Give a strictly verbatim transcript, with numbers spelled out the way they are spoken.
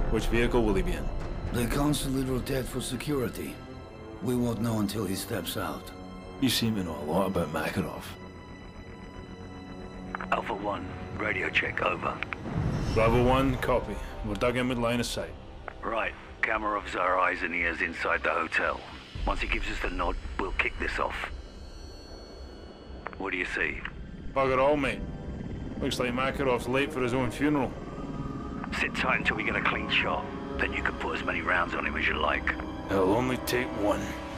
Which vehicle will he be in? They constantly rotate for security. We won't know until he steps out. You seem to know a lot about Makarov. Alpha one, radio check, over. Bravo one, copy. We're dug in with line of sight. Right, Kamarov's our eyes and ears inside the hotel. Once he gives us the nod, we'll kick this off. What do you see? Bugger all, mate. Looks like Makarov's late for his own funeral. Sit tight until we get a clean shot. Then you can put as many rounds on him as you like. It'll only take one.